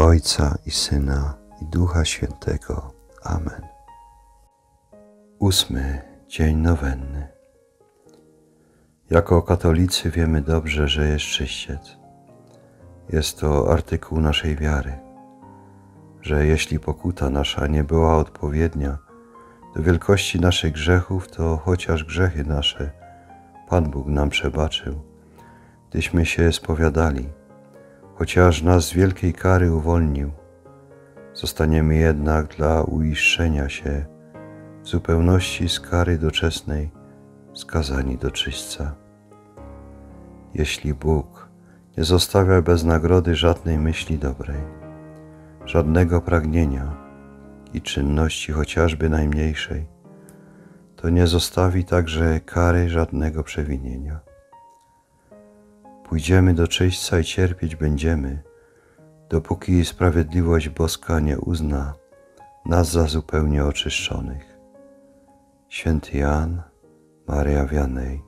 Ojca i Syna, i Ducha Świętego. Amen. 8. Dzień nowenny. Jako katolicy wiemy dobrze, że jest czyściec. Jest to artykuł naszej wiary, że jeśli pokuta nasza nie była odpowiednia do wielkości naszych grzechów, to chociaż grzechy nasze Pan Bóg nam przebaczył, gdyśmy się spowiadali, chociaż nas z wielkiej kary uwolnił, zostaniemy jednak dla uiszczenia się w zupełności z kary doczesnej skazani do czyśćca. Jeśli Bóg nie zostawia bez nagrody żadnej myśli dobrej, żadnego pragnienia i czynności chociażby najmniejszej, to nie zostawi także kary żadnego przewinienia. Pójdziemy do czyśćca i cierpieć będziemy, dopóki sprawiedliwość boska nie uzna nas za zupełnie oczyszczonych. Święty Jan, Maria Vianney.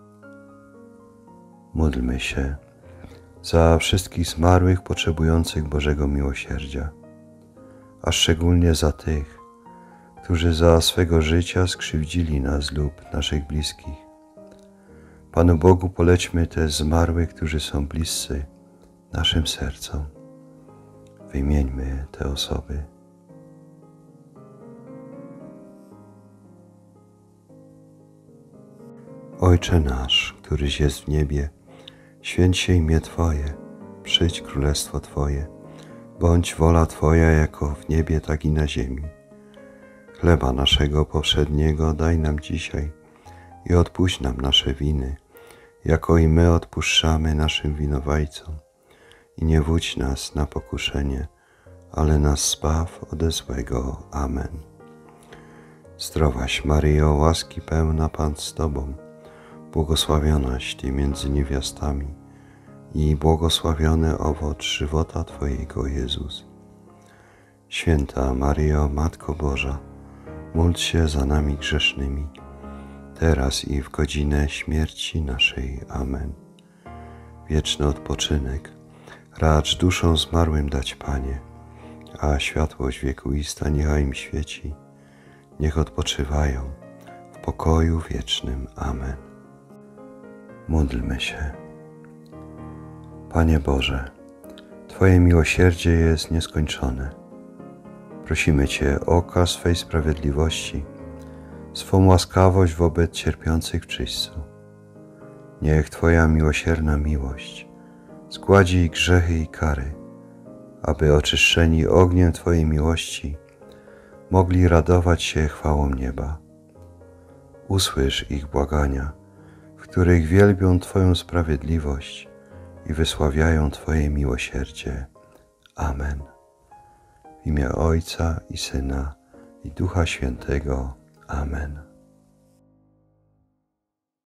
Módlmy się za wszystkich zmarłych potrzebujących Bożego miłosierdzia, a szczególnie za tych, którzy za swego życia skrzywdzili nas lub naszych bliskich. Panu Bogu polećmy te zmarłych, którzy są bliscy naszym sercom. Wymieńmy te osoby. Ojcze nasz, któryś jest w niebie, święć się imię Twoje, przyjdź królestwo Twoje, bądź wola Twoja jako w niebie, tak i na ziemi. Chleba naszego powszedniego daj nam dzisiaj i odpuść nam nasze winy, jako i my odpuszczamy naszym winowajcom. I nie wódź nas na pokuszenie, ale nas zbaw ode złego. Amen. Zdrowaś Maryjo, łaski pełna, Pan z Tobą, błogosławionaś Ty między niewiastami i błogosławiony owoc żywota Twojego, Jezus. Święta Maryjo, Matko Boża, módl się za nami grzesznymi, teraz i w godzinę śmierci naszej. Amen. Wieczny odpoczynek racz duszom zmarłym dać, Panie, a światłość wiekuista niechaj im świeci. Niech odpoczywają w pokoju wiecznym. Amen. Módlmy się. Panie Boże, Twoje miłosierdzie jest nieskończone. Prosimy Cię o okaz swej sprawiedliwości, swą łaskawość wobec cierpiących w czyśćcu. Niech Twoja miłosierna miłość zgładzi ich grzechy i kary, aby oczyszczeni ogniem Twojej miłości mogli radować się chwałą nieba. Usłysz ich błagania, w których wielbią Twoją sprawiedliwość i wysławiają Twoje miłosierdzie. Amen. W imię Ojca i Syna, i Ducha Świętego. Amen.